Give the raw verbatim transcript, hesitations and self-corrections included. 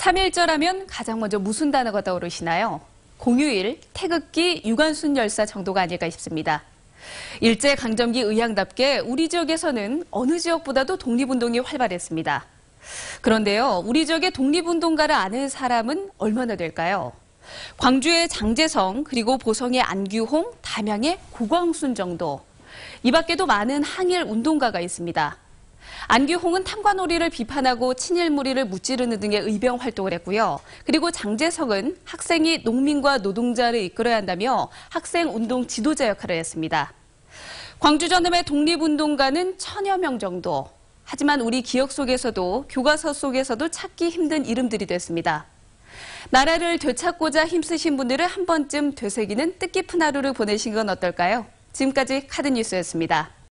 삼일절하면 가장 먼저 무슨 단어가 떠오르시나요? 공휴일, 태극기, 유관순 열사 정도가 아닐까 싶습니다. 일제강점기 의향답게 우리 지역에서는 어느 지역보다도 독립운동이 활발했습니다. 그런데요, 우리 지역의 독립운동가를 아는 사람은 얼마나 될까요? 광주의 장제성, 그리고 보성의 안규홍, 담양의 고광순 정도. 이 밖에도 많은 항일 운동가가 있습니다. 안규홍은 탐관오리를 비판하고 친일무리를 무찌르는 등의 의병 활동을 했고요. 그리고 장제성은 학생이 농민과 노동자를 이끌어야 한다며 학생운동 지도자 역할을 했습니다. 광주 전음의 독립운동가는 천여 명 정도. 하지만 우리 기억 속에서도 교과서 속에서도 찾기 힘든 이름들이 됐습니다. 나라를 되찾고자 힘쓰신 분들을 한 번쯤 되새기는 뜻깊은 하루를 보내신 건 어떨까요? 지금까지 카드뉴스였습니다.